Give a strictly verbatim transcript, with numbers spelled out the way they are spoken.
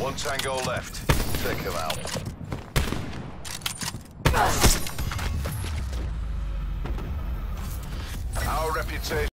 One tango left. Take him out. Our reputation.